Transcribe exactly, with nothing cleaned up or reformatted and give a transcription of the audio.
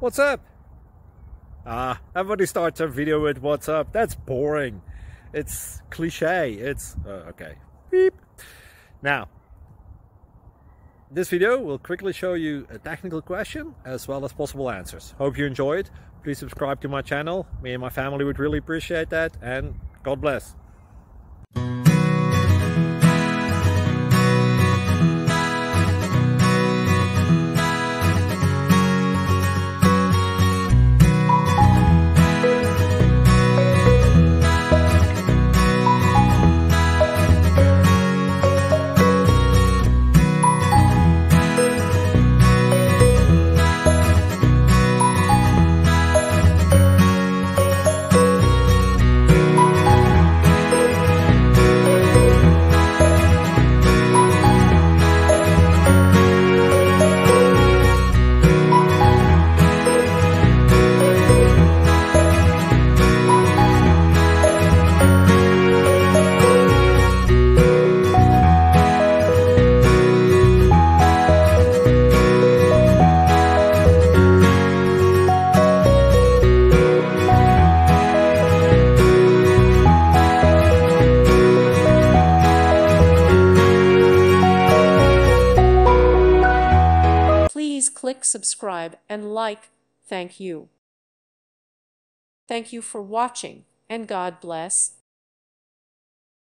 What's up? Ah, everybody starts a video with what's up. That's boring. It's cliche. It's uh, okay. Beep. Now, this video will quickly show you a technical question as well as possible answers. Hope you enjoy it. Please subscribe to my channel. Me and my family would really appreciate that, and God bless. Please click subscribe and like. Thank you. Thank you for watching, and God bless.